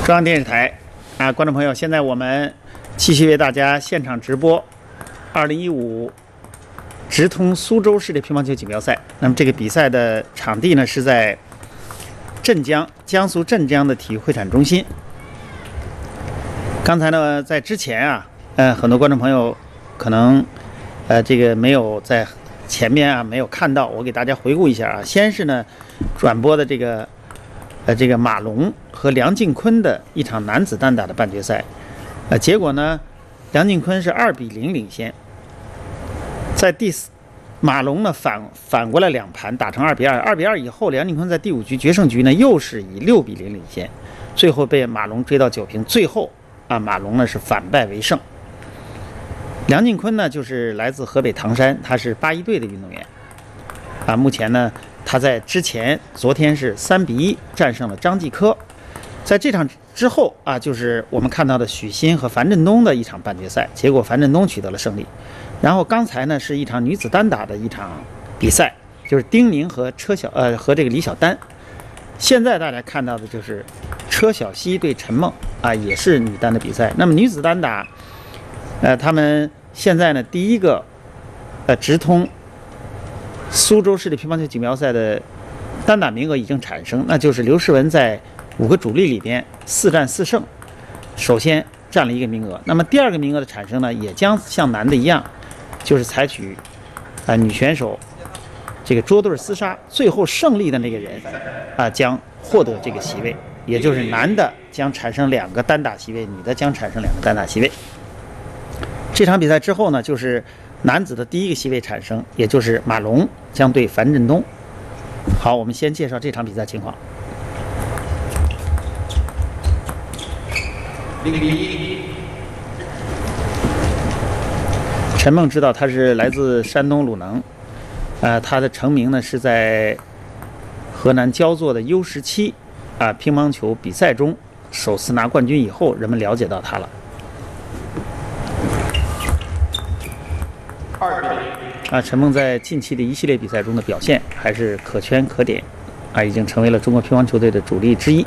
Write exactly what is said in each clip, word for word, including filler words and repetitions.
中央电视台啊，观众朋友，现在我们继续为大家现场直播二零一五直通苏州市的乒乓球锦标赛。那么这个比赛的场地呢是在镇江，江苏镇江的体育会展中心。刚才呢，在之前啊，呃，很多观众朋友可能呃这个没有在前面啊没有看到，我给大家回顾一下啊。先是呢转播的这个。呃，这个马龙和梁靖昆的一场男子单打的半决赛，呃，结果呢，梁靖昆是二比零领先，在第四，马龙呢反反过来两盘打成二比二，二比二以后，梁靖昆在第五局决胜局呢又是以六比零领先，最后被马龙追到九平，最后啊，马龙呢是反败为胜。梁靖昆呢就是来自河北唐山，他是八一队的运动员，啊，目前呢。他在之前，昨天是三比一战胜了张继科，在这场之后啊，就是我们看到的许昕和樊振东的一场半决赛，结果樊振东取得了胜利。然后刚才呢是一场女子单打的一场比赛，就是丁宁和车小呃和这个李晓丹。现在大家看到的就是车小西对陈梦啊，也是女单的比赛。那么女子单打，呃，他们现在呢第一个呃直通。苏州市的乒乓球锦标赛的单打名额已经产生，那就是刘诗雯在五个主力里边四战四胜，首先占了一个名额。那么第二个名额的产生呢，也将像男的一样，就是采取啊、呃、女选手这个捉对厮杀，最后胜利的那个人啊、呃、将获得这个席位，也就是男的将产生两个单打席位，女的将产生两个单打席位。这场比赛之后呢，就是男子的第一个席位产生，也就是马龙将对樊振东。好，我们先介绍这场比赛情况。陈梦知道他是来自山东鲁能，呃，他的成名呢是在河南焦作的 U 十七啊乒乓球比赛中首次拿冠军以后，人们了解到他了。啊，陈梦在近期的一系列比赛中的表现还是可圈可点，啊，已经成为了中国乒乓球队的主力之一。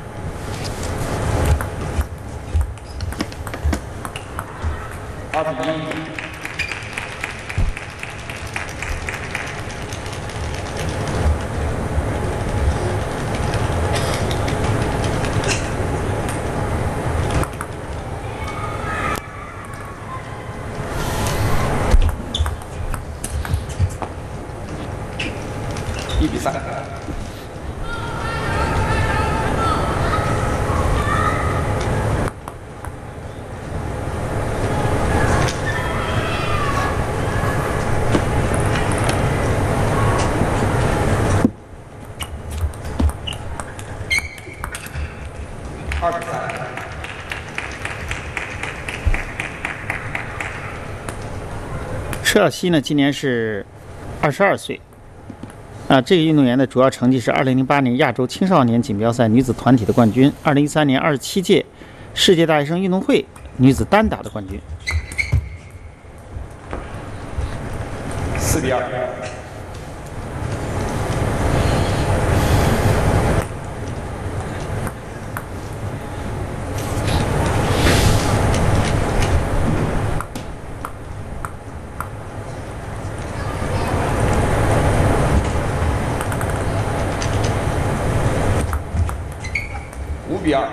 二比一。一比三。二比三。车小西呢，今年是二十二岁。啊，这个运动员的主要成绩是二零零八年亚洲青少年锦标赛女子团体的冠军，二零一三年二十七届世界大学生运动会女子单打的冠军。四比二。五比二。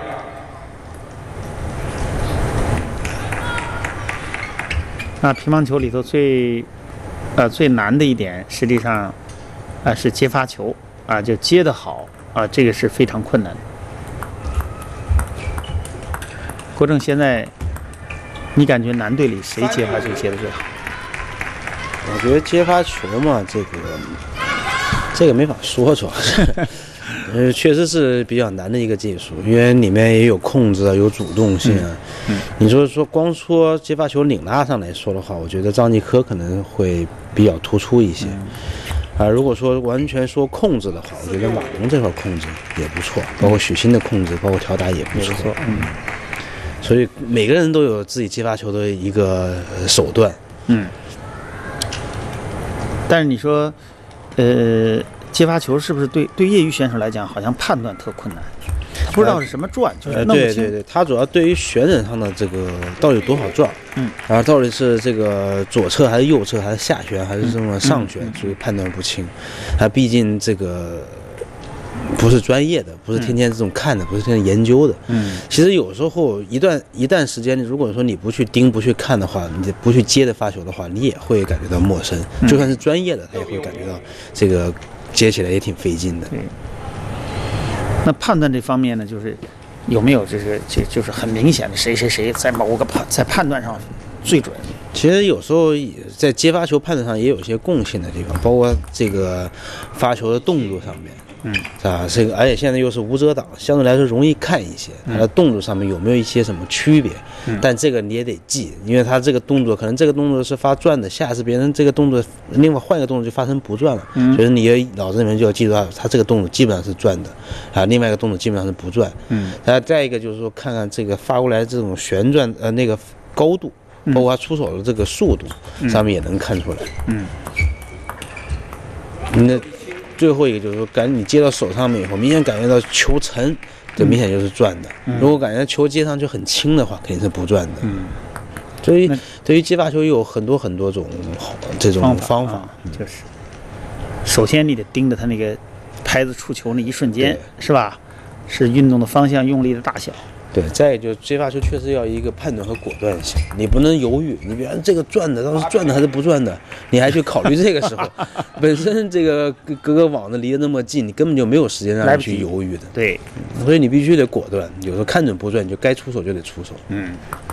那乒乓球里头最，呃最难的一点，实际上，啊、呃、是接发球啊，就接得好啊，这个是非常困难的。郭正，现在你感觉男队里谁接发球接得最好？ 我觉得接发球嘛，这个这个没法说，主要是。呃，确实是比较难的一个技术，因为里面也有控制啊，有主动性啊。嗯嗯、你说说光说接发球领拉上来说的话，我觉得张继科可能会比较突出一些。嗯、啊，如果说完全说控制的话，我觉得马龙这块控制也不错，包括许昕的控制，包括挑打也不错。 不错嗯。 所以每个人都有自己接发球的一个手段。 嗯。但是你说，呃。接发球是不是对对业余选手来讲，好像判断特困难？ 不知道是什么转，就是弄不清。对对对，它主要对于旋转上的这个到底有多少转， 嗯， 然后到底是这个左侧还是右侧，还是下旋还是这么上旋，所以判断不清。它毕竟这个不是专业的，不是天天这种看的，不是天天研究的。嗯，其实有时候一段一段时间，如果说你不去盯、不去看的话，你不去接的发球的话，你也会感觉到陌生。嗯、就算是专业的，他也会感觉到这个接起来也挺费劲的。 对。那判断这方面呢，就是有没有这个这就是很明显的谁谁谁在某个判在判断上最准？ 其实有时候在接发球判断上也有一些共性的地方，包括这个发球的动作上面。嗯，啊，这个而且现在又是无遮挡，相对来说容易看一些。它的动作上面有没有一些什么区别？嗯，但这个你也得记，因为它这个动作可能这个动作是发转的，下次别人这个动作另外换一个动作就发生不转了。嗯，所以你也脑子里面就要记住它，它这个动作基本上是转的，啊，另外一个动作基本上是不转。嗯，然后再一个就是说看看这个发过来这种旋转呃那个高度，包括它出手的这个速度，嗯、上面也能看出来。嗯，那。最后一个就是说，感觉你接到手上面以后，明显感觉到球沉，这明显就是转的。嗯、如果感觉球接上去很轻的话，肯定是不转的。嗯，所以对于接发球有很多很多种这种方法，方法啊、 就是，首先你得盯着它那个拍子触球那一瞬间，是吧？是运动的方向、用力的大小。 对，再一个就是接发球确实要一个判断和果断性，你不能犹豫。你比方这个转的，到底是转的还是不转的，你还去考虑这个时候，本身这个隔个网子离得那么近，你根本就没有时间让你去犹豫的。 对、 嗯，所以你必须得果断。有时候看准不转，你就该出手就得出手。 嗯。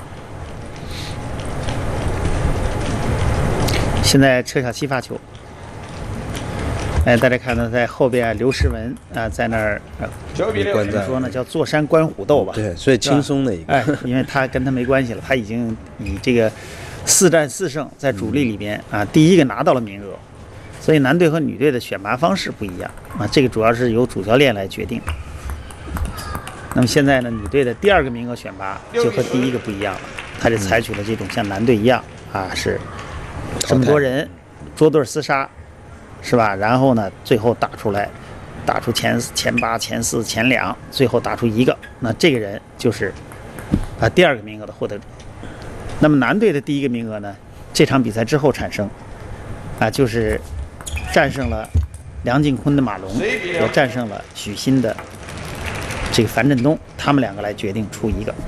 现在车小七发球。哎，大家看到在后边刘诗雯啊，在那儿呃，怎么说呢？叫坐山观虎斗吧。 对，所以轻松的一个。 哎，因为他跟他没关系了，他已经以这个四战四胜，在主力里边啊，第一个拿到了名额。所以男队和女队的选拔方式不一样啊，这个主要是由主教练来决定。那么现在呢，女队的第二个名额选拔就和第一个不一样了，他就采取了这种像男队一样啊，是这么多人捉对厮杀。是吧？然后呢，最后打出来，打出前前八、前四、前两，最后打出一个，那这个人就是啊第二个名额的获得者。那么男队的第一个名额呢，这场比赛之后产生，啊，就是战胜了梁靖昆的马龙，也战胜了许昕的这个樊振东，他们两个来决定出一个。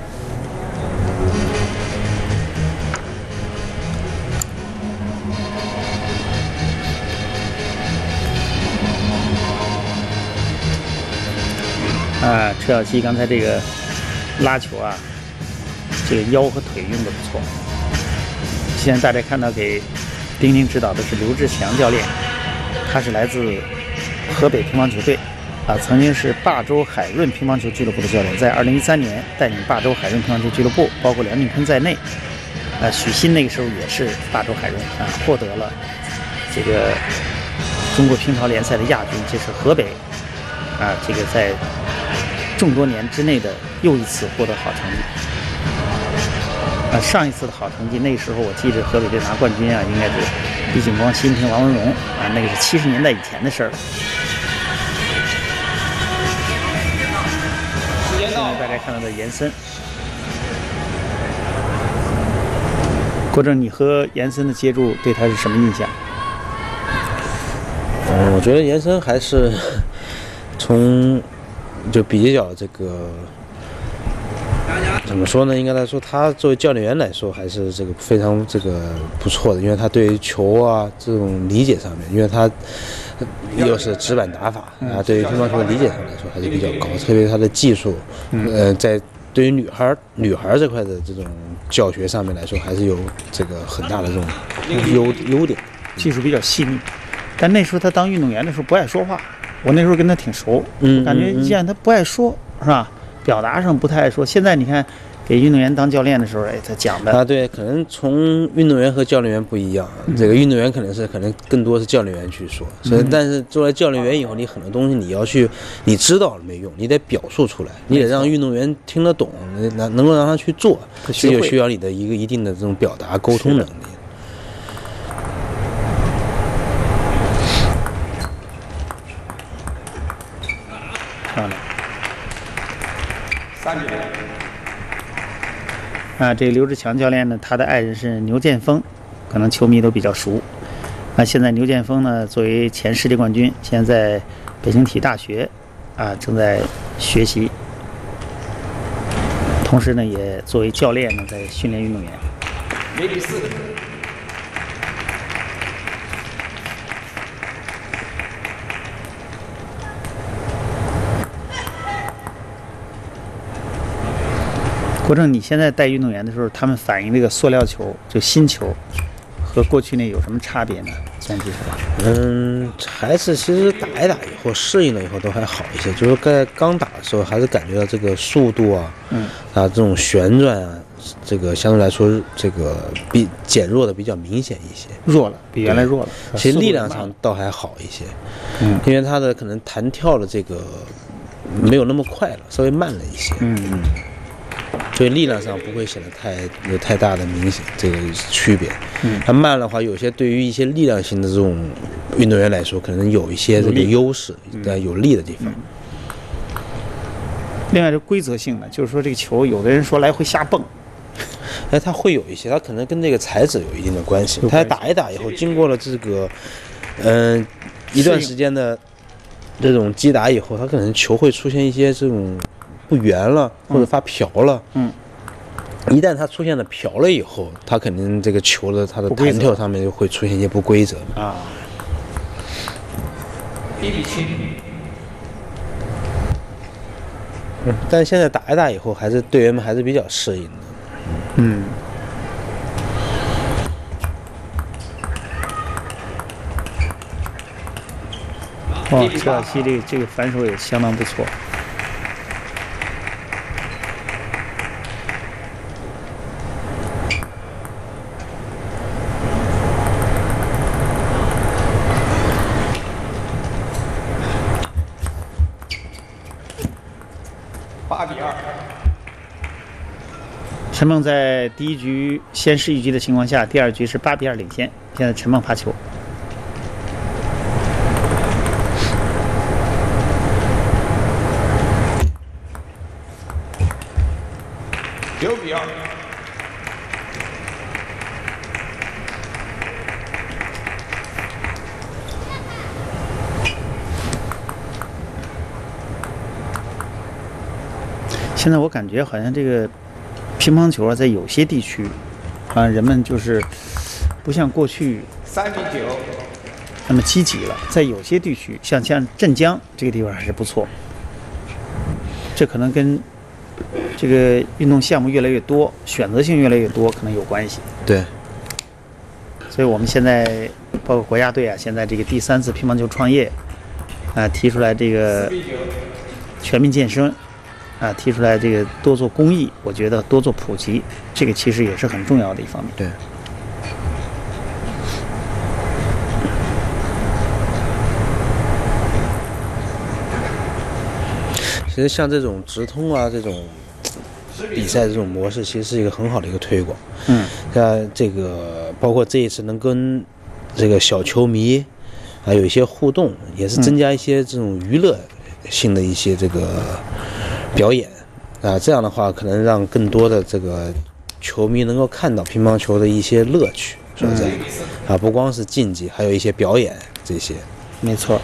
啊，车小七刚才这个拉球啊，这个腰和腿用的不错。现在大家看到给丁丁指导的是刘志强教练，他是来自河北乒乓球队，啊，曾经是霸州海润乒乓球俱乐部的教练，在二零一三年带领霸州海润乒乓球俱乐部，包括梁靖昆在内，啊，许昕那个时候也是霸州海润啊，获得了这个中国乒乓联赛的亚军，这是河北啊，这个在众多年之内的又一次获得好成绩。啊，上一次的好成绩，那时候我记着河北队拿冠军啊，应该是李景光、习近平、王文荣啊，那个是七十年代以前的事儿了。现在大家看到的延森，郭正，你和延森的接触对他是什么印象？ 嗯，我觉得延森还是从就比较这个怎么说呢？应该来说，他作为教练员来说，还是这个非常这个不错的，因为他对于球啊这种理解上面，因为他又是直板打法啊，对于乒乓球的理解上来说还是比较高，特别他的技术，呃，在对于女孩女孩这块的这种教学上面来说，还是有这个很大的这种优优点， 技术比较细腻。但那时候他当运动员的时候不爱说话，我那时候跟他挺熟， 嗯， 感觉见他不爱说，是吧？表达上不太爱说。现在你看，给运动员当教练的时候，哎，他讲的啊，对，可能从运动员和教练员不一样。嗯、这个运动员可能是可能更多是教练员去说，所以、嗯、但是作为教练员以后，你很多东西你要去，你知道了没用，你得表述出来，你得让运动员听得懂，能能够让他去做，这就需要你的一个一定的这种表达沟通能力。 漂亮。 三比零。 啊，这个刘志强教练呢，他的爱人是牛剑锋，可能球迷都比较熟。那现在牛剑锋呢，作为前世界冠军，现在在北京体育大学啊正在学习，同时呢，也作为教练呢在训练运动员。 零比四。 国正，你现在带运动员的时候，他们反映这个塑料球，就新球，和过去那有什么差别呢？现在技术上？ 嗯，还是其实打一打以后适应了以后都还好一些，就是在刚打的时候还是感觉到这个速度啊， 嗯， 啊这种旋转啊，这个相对来说这个比减弱的比较明显一些， 弱了，比原来弱了。 其实力量上倒还好一些， 嗯， 因为它的可能弹跳的这个没有那么快了，稍微慢了一些， 嗯嗯。 所以力量上不会显得太有太大的明显这个区别。 嗯， 它慢的话，有些对于一些力量型的这种运动员来说，可能有一些这个优势，在有利的地方。 嗯嗯、另外，这规则性的，就是说这个球，有的人说来回瞎蹦， 哎，它会有一些，它可能跟这个材质有一定的关系。它打一打以后，经过了这个嗯、呃、一段时间的这种击打以后，它可能球会出现一些这种。不圆了，或者发瓢了。 嗯， 一旦它出现了瓢了以后，它肯定这个球的它的弹跳上面就会出现一些不规则啊。 一比七。 嗯，但是现在打一打以后，还是队员们还是比较适应的。 嗯。哦，切尔西这个这个反手也相当不错。 八比二。 陈梦在第一局先失一局的情况下，第二局是八比二领先。现在陈梦发球。 九比二。 现在我感觉好像这个乒乓球啊，在有些地区，啊，人们就是不像过去三比九那么积极了。在有些地区，像像镇江这个地方还是不错。这可能跟这个运动项目越来越多，选择性越来越多，可能有关系。 对。 所以我们现在包括国家队啊，现在这个第三次乒乓球创业啊，提出来这个全民健身。啊，提出来这个多做公益，我觉得多做普及，这个其实也是很重要的一方面。 对。其实像这种直通啊，这种比赛这种模式，其实是一个很好的一个推广。 嗯。 像这个，包括这一次能跟这个小球迷还有一些互动，也是增加一些这种娱乐性的一些这个。表演啊，这样的话可能让更多的这个球迷能够看到乒乓球的一些乐趣所在、嗯、啊，不光是竞技，还有一些表演这些。 没错。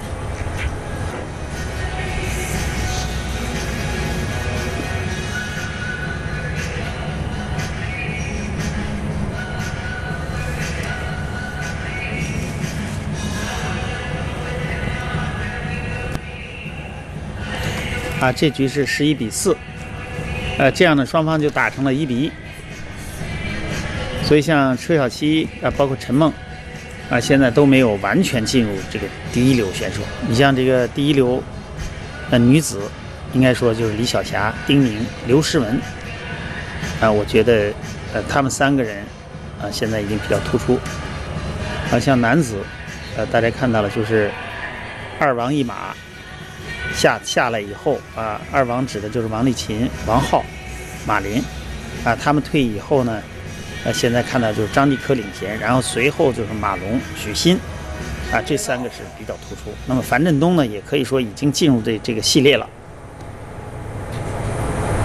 啊，这局是十一比四，呃，这样呢，双方就打成了一比一。所以像车小七啊，包括陈梦啊，现在都没有完全进入这个第一流选手。你像这个第一流，呃，女子，应该说就是李晓霞、丁宁、刘诗雯啊，我觉得呃，他们三个人啊，现在已经比较突出。啊，像男子，呃，大家看到了，就是二王一马。下下来以后啊，二王指的就是王励勤、王浩、马林啊，他们退役以后呢，呃，现在看到就是张继科领衔，然后随后就是马龙、许昕啊，这三个是比较突出。那么樊振东呢，也可以说已经进入这这个系列了。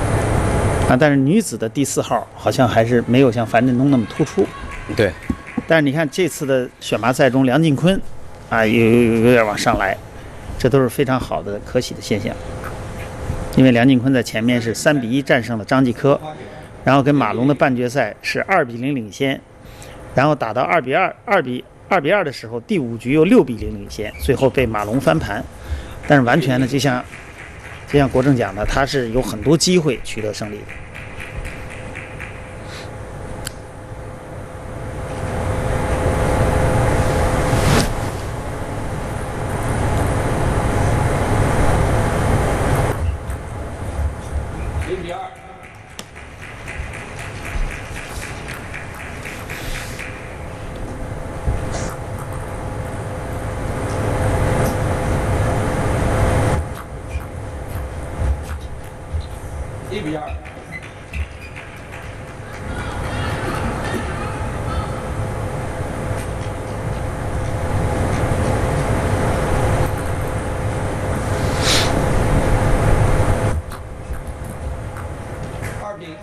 啊，但是女子的第四号好像还是没有像樊振东那么突出。 对， 但是你看这次的选拔赛中，梁靖昆啊有有有点往上来，这都是非常好的可喜的现象。因为梁靖昆在前面是三比一战胜了张继科，然后跟马龙的半决赛是二比零领先，然后打到二比二、二比二比二的时候，第五局又六比零领先，最后被马龙翻盘。但是完全呢，就像就像国政讲的，他是有很多机会取得胜利的。 零比二。一比二。二比。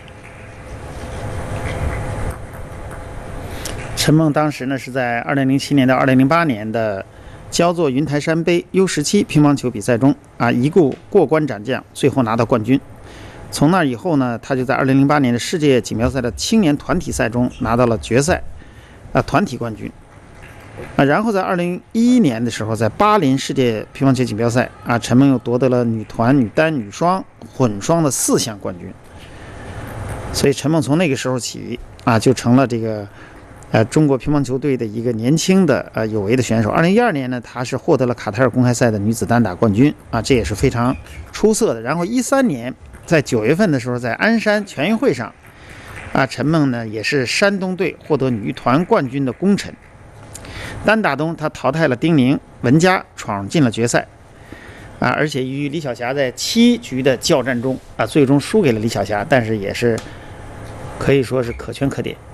陈梦当时呢是在二零零七年到二零零八年的焦作云台山杯 U 十七乒乓球比赛中啊，一顾过关斩将，最后拿到冠军。从那以后呢，他就在二零零八年的世界锦标赛的青年团体赛中拿到了决赛啊团体冠军啊，然后在二零一一年的时候，在巴林世界乒乓球锦标赛啊，陈梦又夺得了女团、女单、女双、混双的四项冠军。所以陈梦从那个时候起啊，就成了这个呃中国乒乓球队的一个年轻的呃有为的选手。二零一二年呢，他是获得了卡塔尔公开赛的女子单打冠军啊，这也是非常出色的。然后一三年。在九月份的时候，在鞍山全运会上，啊，陈梦呢也是山东队获得女团冠军的功臣。单打中，他淘汰了丁宁、文佳，闯进了决赛，啊，而且与李晓霞在七局的较战中，啊，最终输给了李晓霞，但是也是可以说是可圈可点。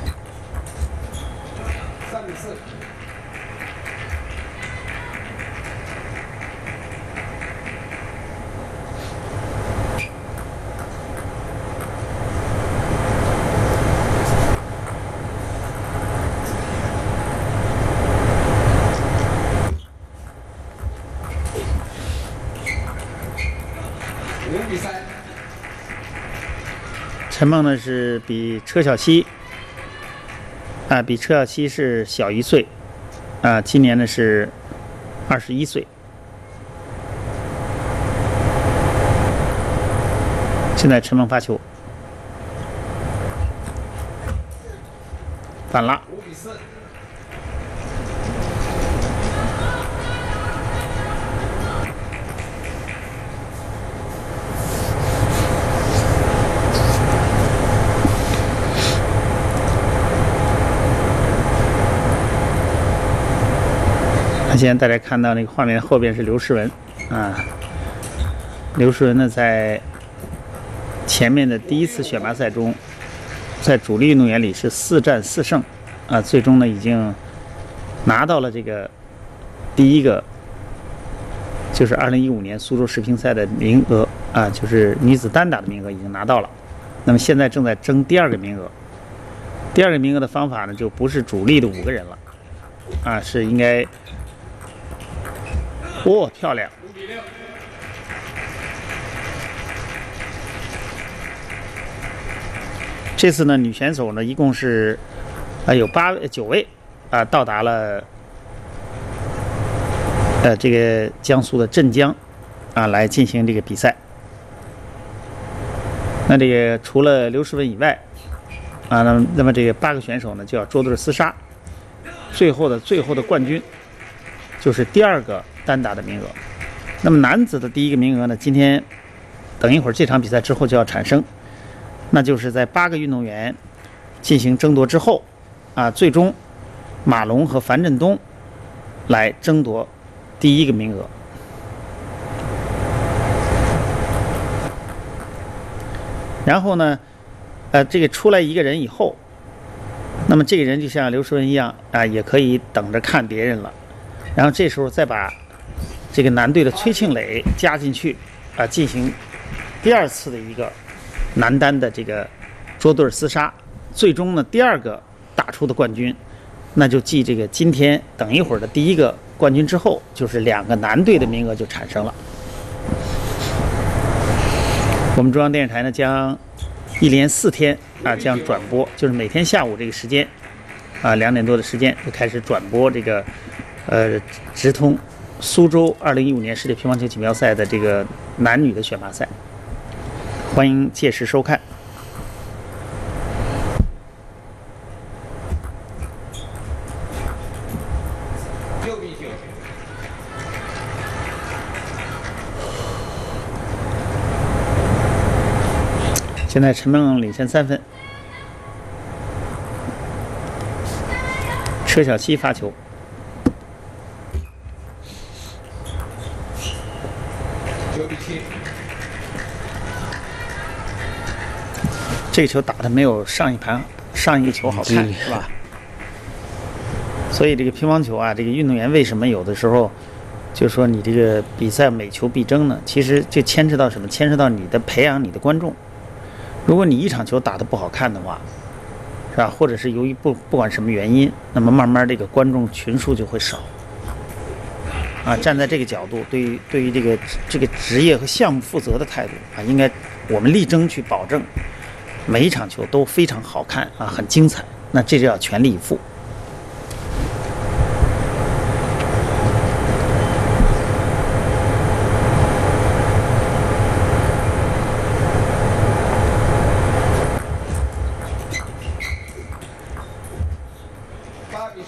三比四。五比三。 陈梦呢是比车晓曦啊，比车晓曦是小一岁啊，今年呢是二十一岁。现在陈梦发球，反了。 五比四。 那现在大家看到那个画面后边是刘诗雯啊，刘诗雯呢在前面的第一次选拔赛中，在主力运动员里是四战四胜啊，最终呢已经拿到了这个第一个，就是二零一五年苏州世乒赛的名额啊，就是女子单打的名额已经拿到了。那么现在正在争第二个名额，第二个名额的方法呢就不是主力的五个人了啊，是应该。哦，漂亮！这次呢，女选手呢一共是啊有八九位啊到达了呃这个江苏的镇江啊来进行这个比赛。那这个除了刘诗雯以外啊，那么那么这个八个选手呢就要捉对厮杀，最后的最后的冠军就是第二个单打的名额。那么男子的第一个名额呢，今天等一会儿这场比赛之后就要产生，那就是在八个运动员进行争夺之后啊，最终马龙和樊振东来争夺第一个名额。然后呢，呃，这个出来一个人以后，那么这个人就像刘诗雯一样啊，也可以等着看别人了。然后这时候再把这个男队的崔庆磊加进去啊，进行第二次的一个男单的这个捉对厮杀，最终呢第二个打出的冠军，那就继这个今天等一会儿的第一个冠军之后，就是两个男队的名额就产生了。我们中央电视台呢将一连四天啊将转播，就是每天下午这个时间啊两点多的时间就开始转播这个呃直通苏州二零一五年世界乒乓球锦标赛的这个男女的选拔赛，欢迎届时收看。 六比九。 现在陈梦领先三分，车晓曦发球。 九比七。 这个球打的没有上一盘上一个球好看，是吧？所以这个乒乓球啊，这个运动员为什么有的时候就说你这个比赛每球必争呢？其实就牵扯到什么？牵扯到你的培养你的观众。如果你一场球打得不好看的话，是吧？或者是由于不不管什么原因，那么慢慢这个观众群数就会少。啊，站在这个角度，对于对于这个这个职业和项目负责的态度啊，应该我们力争去保证每一场球都非常好看啊，很精彩。那这就要全力以赴。 八比十。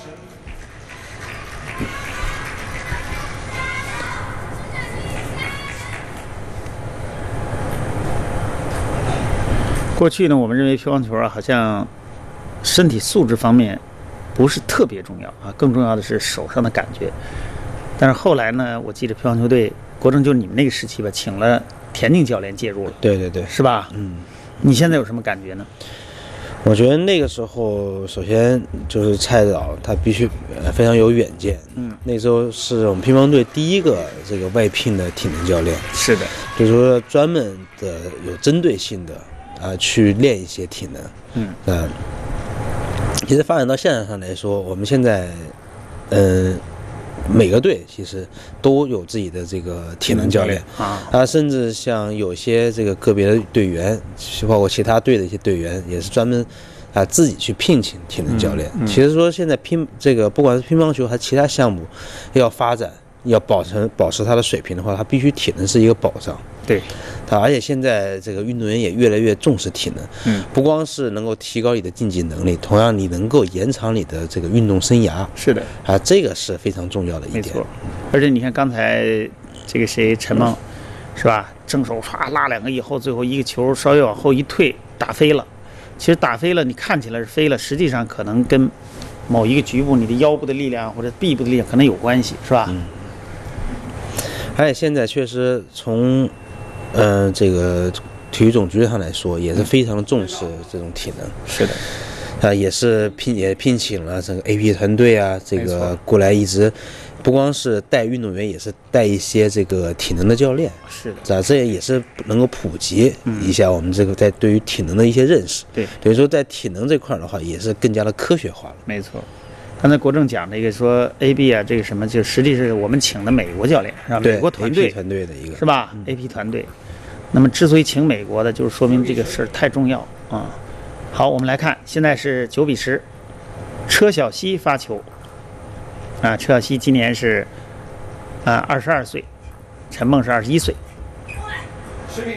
过去呢，我们认为乒乓球啊，好像身体素质方面不是特别重要啊，更重要的是手上的感觉。但是后来呢，我记得乒乓球队国政就你们那个时期吧，请了田径教练介入了， 对对对， 是吧？ 嗯， 你现在有什么感觉呢？ 我觉得那个时候，首先就是蔡指导他必须呃非常有远见。 嗯， 那时候是我们乒乓队第一个这个外聘的体能教练， 是的， 就是说专门的有针对性的啊、呃、去练一些体能。 嗯， 呃，其实发展到现在上来说，我们现在嗯、呃、每个队其实都有自己的这个体能教练啊， 啊，甚至像有些这个个别的队员，包括其他队的一些队员，也是专门啊自己去聘请体能教练。 嗯嗯、 其实说现在乒这个不管是乒乓球还是其他项目，要发展要保持保持它的水平的话，它必须体能是一个保障。 对， 啊，而且现在这个运动员也越来越重视体能， 嗯， 不光是能够提高你的竞技能力，同样你能够延长你的这个运动生涯。 是的， 啊，这个是非常重要的一点。 没错，而且你看刚才这个谁陈梦，是吧？正手唰拉两个以后，最后一个球稍微往后一退，打飞了。其实打飞了，你看起来是飞了，实际上可能跟某一个局部你的腰部的力量或者臂部的力量可能有关系，是吧？ 嗯。而且现在确实从呃，这个体育总局上来说，也是非常重视这种体能。 是的， 啊，也是聘也聘请了这个 A P 团队啊，这个过来一直不光是带运动员，也是带一些这个体能的教练。 是的， 啊，这也是能够普及一下我们这个在对于体能的一些认识。 对， 等于说在体能这块的话，也是更加的科学化了。 没错。刚才国政讲这个说 A B 啊，这个什么，就实际是我们请的美国教练，是吧？美国团队 A P 团队的一个是吧、嗯、？A P 团队。那么之所以请美国的，就是说明这个事儿太重要啊。好，我们来看，现在是九比十，车晓曦发球。啊，车晓曦今年是啊二十二岁，陈梦是二十一岁。 十比。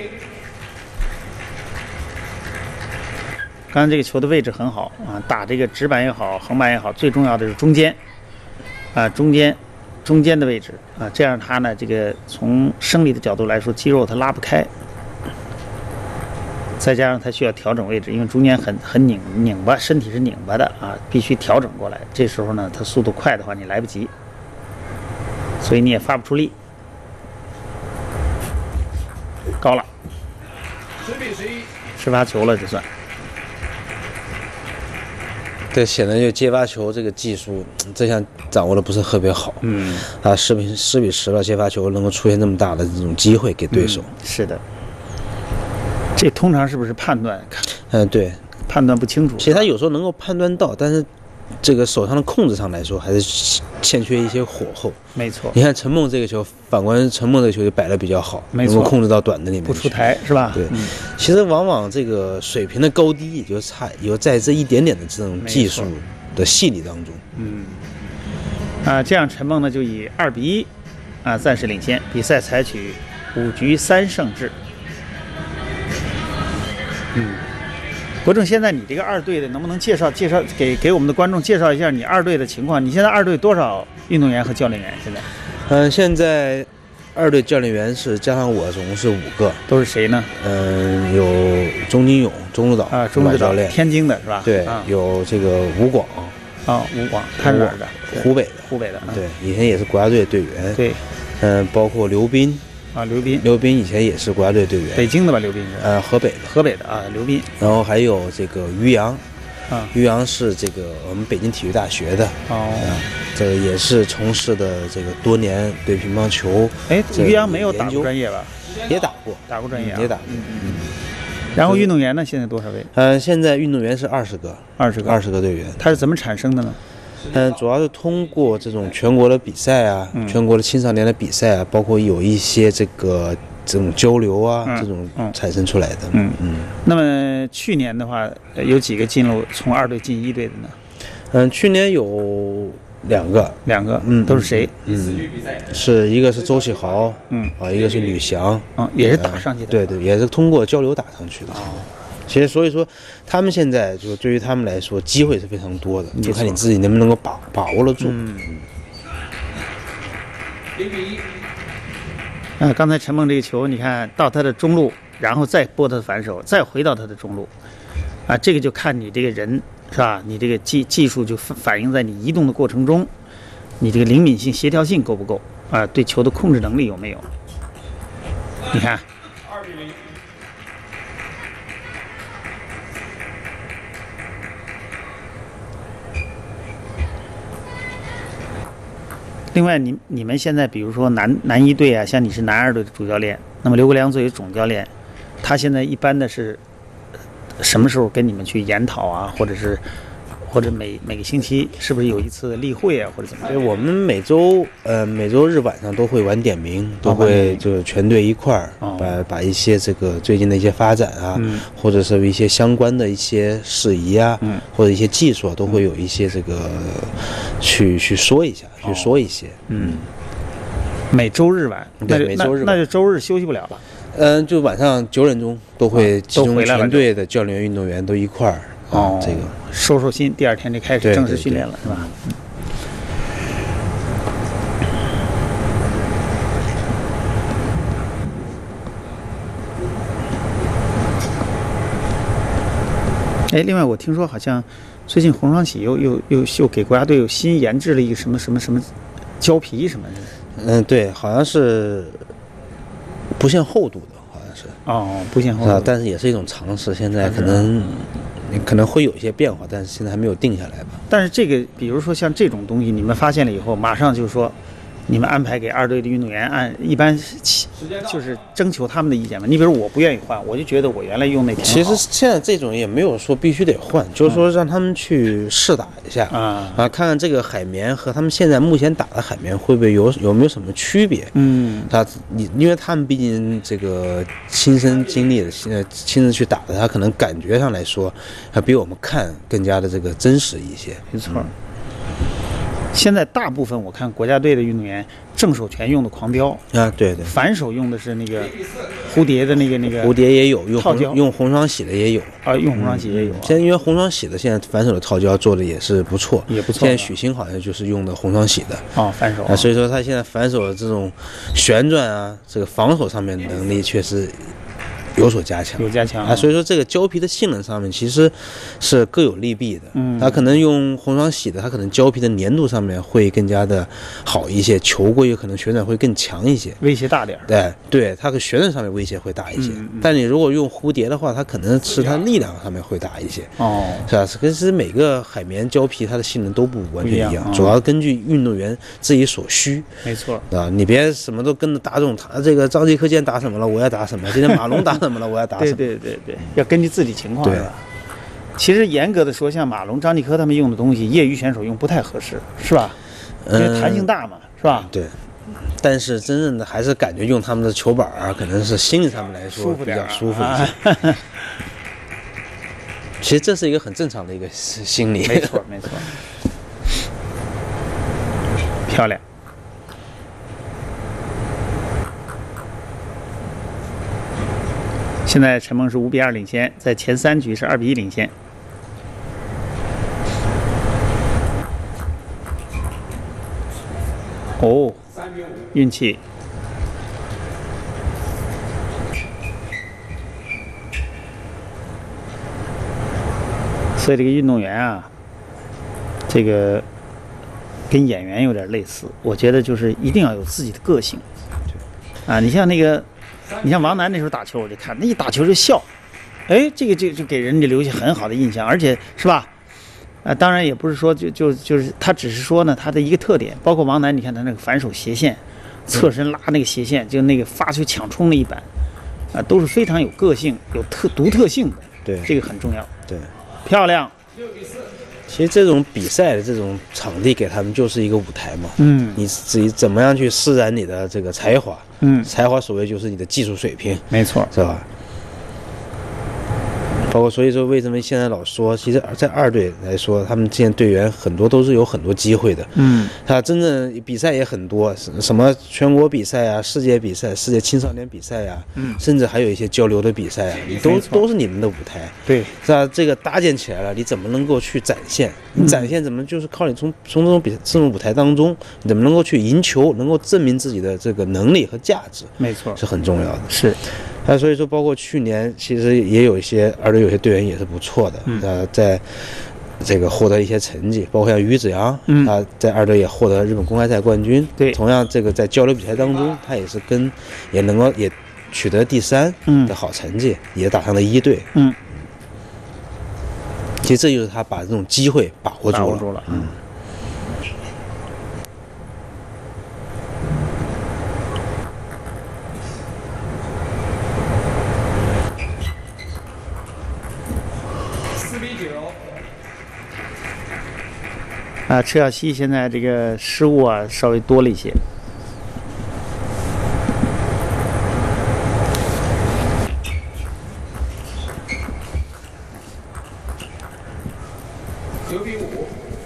刚才这个球的位置很好啊，打这个直板也好，横板也好，最重要的是中间啊，中间中间的位置啊，这样它呢，这个从生理的角度来说，肌肉它拉不开，再加上它需要调整位置，因为中间很很拧拧巴，身体是拧巴的啊，必须调整过来。这时候呢，它速度快的话，你来不及，所以你也发不出力。高了， 十比十一， 是发球了，这算。 这显得就接发球这个技术，这项掌握的不是特别好。 嗯， 啊，十比十比十了，接发球能够出现这么大的这种机会给对手。 嗯、是的。 这通常是不是判断？ 嗯、呃，对， 判断不清楚。 其实他有时候能够判断到，但是这个手上的控制上来说，还是欠缺一些火候。 没错。 你看陈梦这个球，反观陈梦这个球就摆得比较好， 没错， 能够控制到短的里面不出台是吧？ 对、 嗯。 其实往往这个水平的高低也就差，有在这一点点的这种技术的细腻当中。 嗯。啊，这样陈梦呢就以二比一啊暂时领先，比赛采取五局三胜制。嗯。国正，现在你这个二队的能不能介绍介绍给给我们的观众介绍一下你二队的情况？你现在二队多少运动员和教练员？现在， 嗯、呃，现在二队教练员是加上我总共是五个， 都是谁呢？ 嗯、呃，有钟金勇、钟指导啊，钟指导教练， 天津的是吧？ 对， 啊、 有这个吴广啊，吴广，他是哪儿的？ 湖北的， 湖北的，啊、 对，以前也是国家队队员。 对， 嗯、呃，包括刘斌。 啊，刘斌， 刘斌以前也是国家队队员， 北京的吧？刘斌是， 呃，河北的， 河北的啊，刘斌。 然后还有这个于洋， 啊， 于洋是这个我们北京体育大学的， 哦， 啊，这个也是从事的这个多年对乒乓球。 哎，于洋没有打过专业吧？ 也打过， 打过专业、啊嗯，也打过。 嗯嗯。然后运动员呢？现在多少位？ 呃，现在运动员是二十个， 二十个， 二十个队员。 他是怎么产生的呢？ 嗯，主要是通过这种全国的比赛啊， 嗯、 全国的青少年的比赛啊，包括有一些这个这种交流啊， 嗯、 这种产生出来的。 嗯嗯。那么去年的话，有几个进入从二队进一队的呢？ 嗯，去年有两个， 两个， 嗯， 都是谁？ 嗯，是一个是周启豪， 嗯啊，一个是吕翔， 啊，也是打上去的。 对对，也是通过交流打上去的。 哦。 其实，所以说，他们现在就对于他们来说，机会是非常多的，就看你自己能不能够把把握得住。 嗯。零比一。啊，刚才陈梦这个球，你看到他的中路，然后再拨他的反手，再回到他的中路，啊，这个就看你这个人是吧？你这个技技术就反映在你移动的过程中，你这个灵敏性、协调性够不够啊？对球的控制能力有没有？你看。二比零。另外你，你你们现在比如说男男一队啊，像你是男二队的主教练，那么刘国梁作为总教练，他现在一般的是什么时候跟你们去研讨啊，或者是或者每每个星期是不是有一次例会啊，或者怎么样？ 对，我们每周呃每周日晚上都会晚点名，都会就全队一块儿、哦、把把一些这个最近的一些发展啊， 嗯、 或者是一些相关的一些事宜啊， 嗯、 或者一些技术啊，都会有一些这个去去说一下，去说一些。 嗯，每周日晚， 对，每周日晚那, 那就周日休息不了了。 嗯、呃，就晚上九点钟都会集中全队的教练员、运动员都一块儿。 哦， 这个收收心，第二天就开始正式训练了，是吧？嗯。哎，另外我听说好像最近红双喜又又又又给国家队有新研制了一个什么什么什么胶皮什么的。 嗯，对，好像是不限厚度的，好像是。 哦，不限厚度， 啊，但是也是一种尝试，现在可能。可能会有一些变化，但是现在还没有定下来吧。 但是这个，比如说像这种东西，你们发现了以后，马上就是说，你们安排给二队的运动员按一般就是征求他们的意见嘛。你比如我不愿意换，我就觉得我原来用那挺好。 其实现在这种也没有说必须得换，就是说让他们去试打一下啊、 嗯、啊，看看这个海绵和他们现在目前打的海绵会不会有有没有什么区别。 嗯， 他你因为他们毕竟这个亲身经历的，现在亲自去打的，他可能感觉上来说，还比我们看更加的这个真实一些。 没错。嗯，现在大部分我看国家队的运动员正手拳用的狂飙啊，对对， 反手用的是那个蝴蝶的那个那个蝴蝶也有，用套胶用红双喜的也有啊，用红双喜也有、啊。 现在因为红双喜的现在反手的套胶做的也是不错， 也不错。 现在许昕好像就是用的红双喜的哦，反手啊，所以说他现在反手的这种旋转啊，这个防守上面的能力确实有所加强， 有加强啊，所以说这个胶皮的性能上面其实是各有利弊的。 嗯， 它可能用红双喜的，它可能胶皮的粘度上面会更加的好一些，球过去可能旋转会更强一些， 威胁大点。 对对，它的旋转上面威胁会大一些。 嗯嗯、 但你如果用蝴蝶的话，它可能是它力量上面会大一些。 哦， 是吧？其实每个海绵胶皮它的性能都不完全一样， 一样主要根据运动员自己所需。 没错， 啊，你别什么都跟着打这种，他这个张继科今天打什么了，我要打什么，今天马龙打什什么了，我要打什对么。 对对对，要根据自己情况对是吧？其实严格的说，像马龙、张继科他们用的东西，业余选手用不太合适，是吧？因为弹性大嘛，是吧？ 对。但是真正的还是感觉用他们的球板儿，可能是心理上面来说比舒服点儿较舒服一些。 啊其实这是一个很正常的一个心理。 没错没错，漂亮。现在陈梦是五比二领先，在前三局是二比一领先。哦， 三比五， 运气。所以这个运动员啊，这个跟演员有点类似，我觉得就是一定要有自己的个性。啊，你像那个，你像王楠那时候打球，我就看那一打球就笑，哎，这个这个就给人家留下很好的印象，而且是吧？啊，当然也不是说就就就是他只是说呢，他的一个特点，包括王楠，你看他那个反手斜线，侧身拉那个斜线，就那个发球抢冲那一板，啊，都是非常有个性、有特独特性的。 对， 这个很重要。 对， 漂亮。 六比四， 其实这种比赛的这种场地给他们就是一个舞台嘛。 嗯你自己怎么样去施展你的这个才华？ 嗯， 才华所谓就是你的技术水平， 没错， 是吧？包括所以说，为什么现在老说，其实在二队来说，他们现在队员很多都是有很多机会的。 嗯， 他真正比赛也很多，什么全国比赛啊、世界比赛、世界青少年比赛呀、 嗯， 甚至还有一些交流的比赛啊，你都没错都是你们的舞台。 对， 是吧？这个搭建起来了，你怎么能够去展现？你展现怎么就是靠你从从这种比这种舞台当中，你怎么能够去赢球，能够证明自己的这个能力和价值， 没错， 是很重要的。 是。 那所以说，包括去年其实也有一些二队有些队员也是不错的， 嗯呃，在这个获得一些成绩，包括像于子阳， 嗯他在二队也获得日本公开赛冠军。 对同样这个在交流比赛当中，他也是跟也能够也取得第三的好成绩，也打上了一队。 嗯， 其实这就是他把这种机会把握住了。 把握住了。嗯。 四比九， 啊，车小西现在这个失误啊稍微多了一些。 九比五，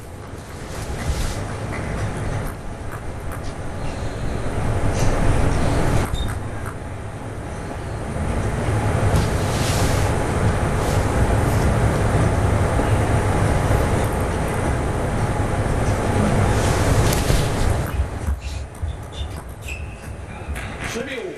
十比五，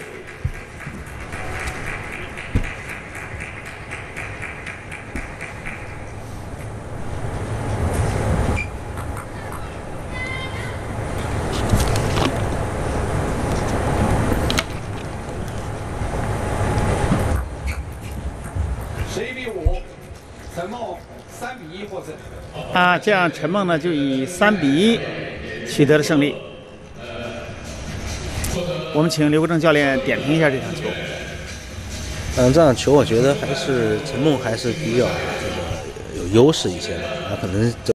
十一比五，陈梦三比一获胜。 啊，这样陈梦呢就以三比一取得了胜利。我们请刘国正教练点评一下这场球。 嗯，这场球我觉得还是陈梦还是比较这个有优势一些的，他可能。